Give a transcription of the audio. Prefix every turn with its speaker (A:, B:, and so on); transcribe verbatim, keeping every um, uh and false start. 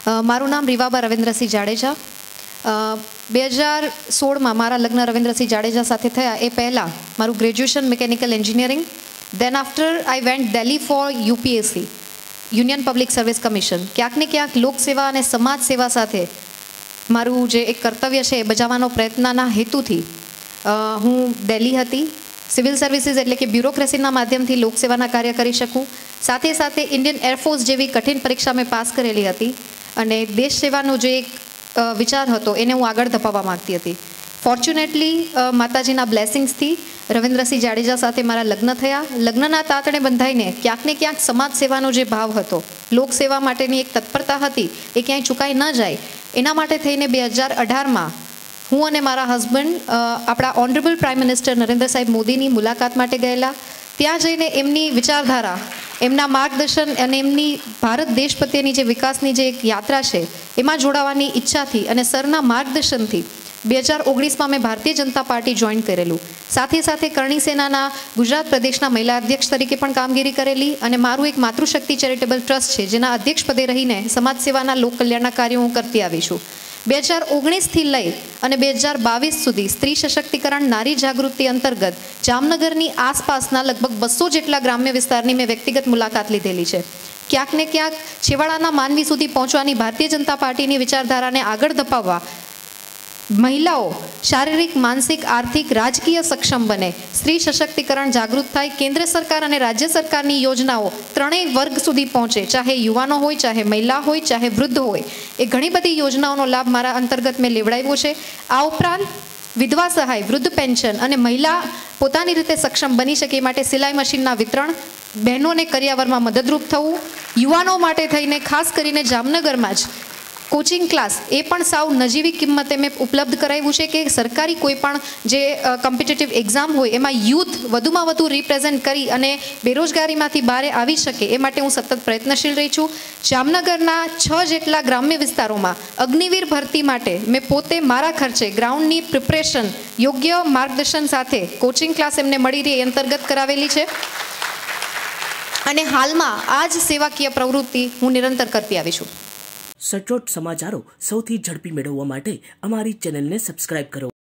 A: મારું નામ રીવાબા રવિન્દ્રસિંહ જાડેજા. બે હજાર સોળમાં મારા લગ્ન રવિન્દ્રસિંહ જાડેજા સાથે થયા એ પહેલાં મારું graduation mechanical engineering. Then after I went Delhi for UPSC, union public service commission. ક્યાંક ને ક્યાંક લોકસેવા અને સમાજ સેવા સાથે મારું જે એક કર્તવ્ય છે એ બજાવવાનો પ્રયત્નના હેતુથી હું દિલ્હી હતી. સિવિલ સર્વિસીસ એટલે કે બ્યુરોક્રેસીના માધ્યમથી લોકસેવાના કાર્ય કરી શકું. સાથે સાથે ઇન્ડિયન એરફોર્સ જેવી કઠિન પરીક્ષા મેં પાસ કરેલી હતી અને દેશ સેવાનો જે એક વિચાર હતો એને હું આગળ ધપાવવા માગતી હતી. ફોર્ચ્યુનેટલી માતાજીના બ્લેસિંગ્સથી રવિન્દ્રસિંહ જાડેજા સાથે મારા લગ્ન થયા. લગ્નના તાતણે બંધાઈને ક્યાંક ને ક્યાંક સમાજ સેવાનો જે ભાવ હતો, લોકસેવા માટેની એક તત્પરતા હતી, એ ક્યાંય ચૂકાઈ ન જાય એના માટે થઈને બે હજાર અઢારમાં હું અને મારા હસબન્ડ આપણા ઓનરેબલ પ્રાઇમ મિનિસ્ટર નરેન્દ્ર સાહેબ મોદીની મુલાકાત માટે ગયેલા. ત્યાં જઈને એમની વિચારધારા, એમના માર્ગદર્શન અને એમની ભારત દેશ પ્રત્યેની જે વિકાસની જે એક યાત્રા છે એમાં જોડાવાની ઈચ્છાથી અને સરના માર્ગદર્શનથી બે હજાર ઓગણીસમાં મેં ભારતીય જનતા પાર્ટી જોઈન કરેલું. સાથે સાથે કરણી સેનાના ગુજરાત પ્રદેશના મહિલા અધ્યક્ષ તરીકે પણ કામગીરી કરેલી અને મારું એક માતૃશક્તિ ચેરિટેબલ ટ્રસ્ટ છે જેના અધ્યક્ષ પદે રહીને સમાજ સેવાના લોક કલ્યાણના કાર્યો હું કરતી આવી છું. બે હજાર ઓગણીસથી લઈ અને બે હજાર બાવીસ સુધી સ્ત્રી સશક્તિકરણ નારી જાગૃતિ અંતર્ગત જામનગરની આસપાસના લગભગ બસો જેટલા ગ્રામ્ય વિસ્તારની મેં વ્યક્તિગત મુલાકાત લીધેલી છે. ક્યાંક ને ક્યાંક છેવાડાના માનવી સુધી પહોંચવાની ભારતીય જનતા પાર્ટીની વિચારધારાને આગળ ધપાવવા, મહિલાઓ શારીરિક, માનસિક, આર્થિક, રાજકીય સક્ષમ બને, સ્ત્રી સશક્તિકરણ જાગૃત થાય, કેન્દ્ર સરકાર અને રાજ્ય સરકારની યોજનાઓ ત્રણેય વર્ગ સુધી પહોંચે, ચાહે યુવાનો હોય, ચાહે મહિલા હોય, ચાહે વૃદ્ધ હોય, એ ઘણી બધી યોજનાઓનો લાભ મારા અંતર્ગત મેં લેવડાવ્યો છે. આ ઉપરાંત વિધવા સહાય, વૃદ્ધ પેન્શન અને મહિલા પોતાની રીતે સક્ષમ બની શકે એ માટે સિલાઈ મશીનના વિતરણ, બહેનોને કરિયાવરમાં મદદરૂપ થવું, યુવાનો માટે થઈને ખાસ કરીને જામનગરમાં જ કોચિંગ ક્લાસ એ પણ સાવ નજીવી કિંમતે મેં ઉપલબ્ધ કરાવ્યું છે કે સરકારી કોઈ પણ જે કોમ્પિટિટિવ એક્ઝામ હોય એમાં યુથ વધુમાં વધુ રિપ્રેઝેન્ટ કરી અને બેરોજગારીમાંથી બહાર આવી શકે એ માટે હું સતત પ્રયત્નશીલ રહી છું. જામનગરના છ જેટલા ગ્રામ્ય વિસ્તારોમાં અગ્નિવીર ભરતી માટે મેં પોતે મારા ખર્ચે ગ્રાઉન્ડની પ્રિપરેશન યોગ્ય માર્ગદર્શન સાથે કોચિંગ ક્લાસ એમને મળી રહી એ અંતર્ગત કરાવેલી છે અને હાલમાં આ જ સેવાકીય પ્રવૃત્તિ હું નિરંતર કરતી આવી છું.
B: સચોટ સમાચારો સૌથી ઝડપી મેળવવા માટે અમારી ચેનલને સબસ્ક્રાઇબ કરો.